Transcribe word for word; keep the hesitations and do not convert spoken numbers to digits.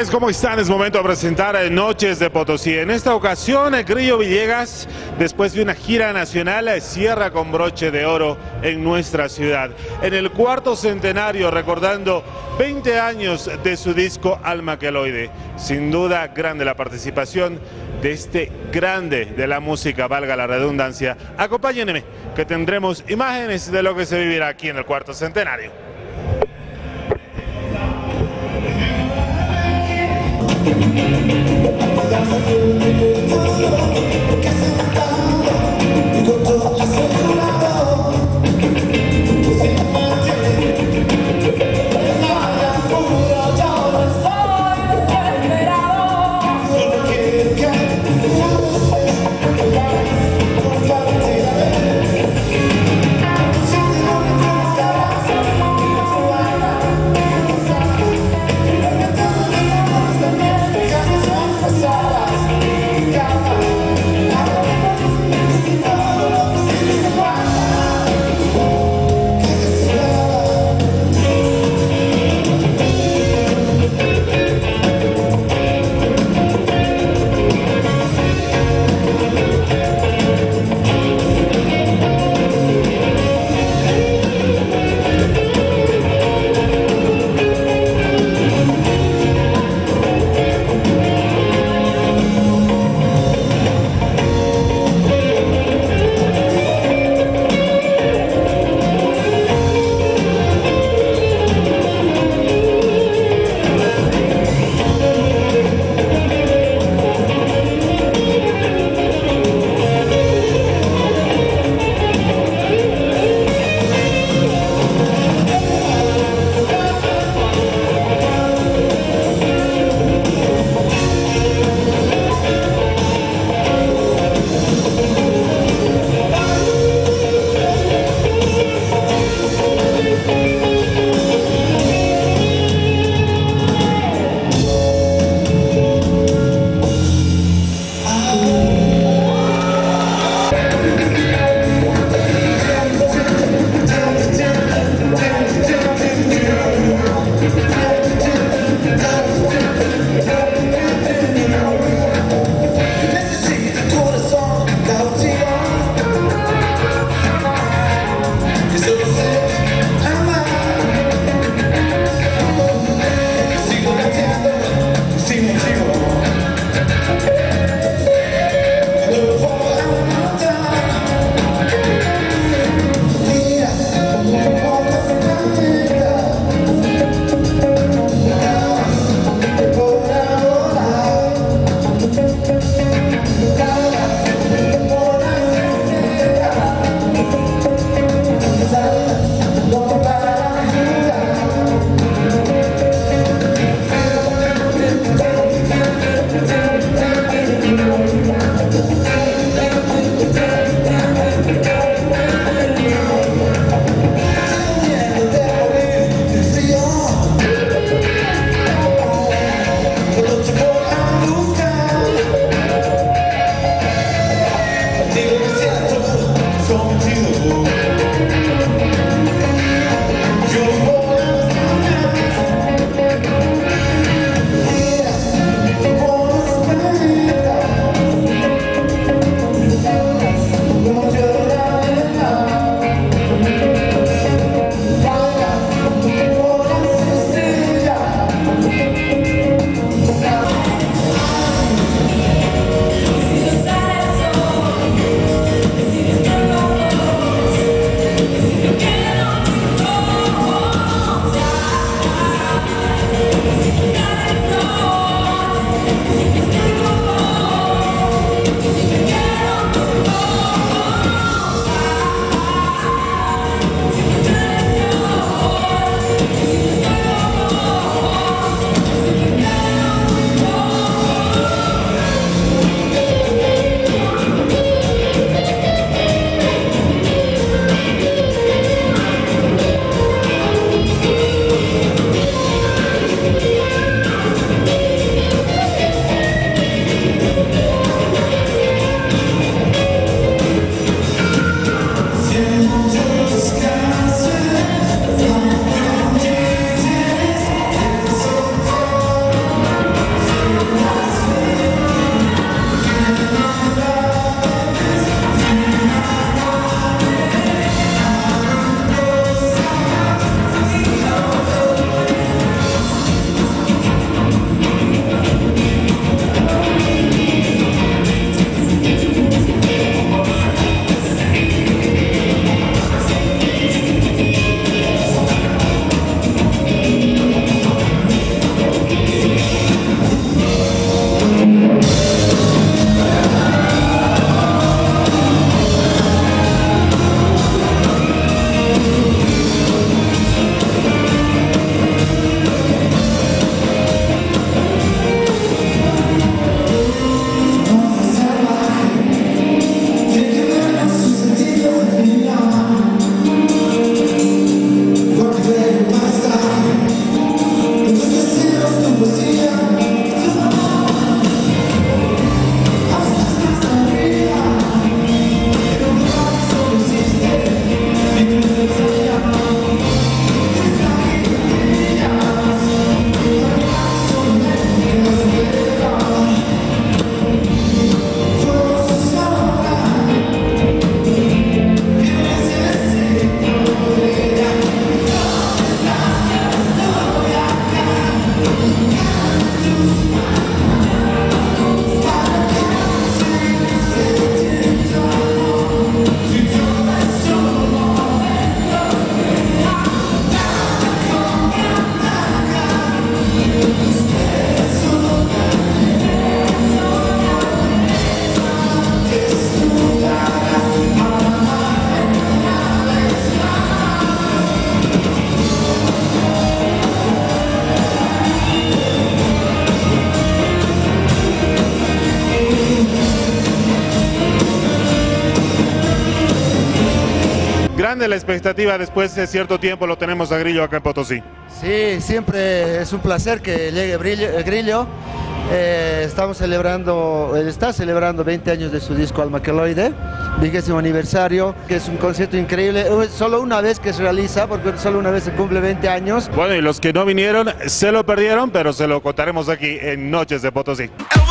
tardes, ¿cómo están? Es momento de presentar Noches de Potosí. En esta ocasión, el Grillo Villegas, después de una gira nacional, cierra con broche de oro en nuestra ciudad. En el cuarto centenario, recordando veinte años de su disco Alma Queloide. Sin duda, grande la participación de este grande de la música, valga la redundancia. Acompáñenme, que tendremos imágenes de lo que se vivirá aquí en el cuarto centenario. grande la expectativa, después de cierto tiempo lo tenemos a Grillo acá en Potosí. Sí, siempre es un placer que llegue Grillo. Grillo. Eh, estamos celebrando, él está celebrando veinte años de su disco Almaqueloide, vigésimo aniversario, que es un concierto increíble, solo una vez que se realiza, porque solo una vez se cumple veinte años. Bueno, y los que no vinieron se lo perdieron, pero se lo contaremos aquí en Noches de Potosí.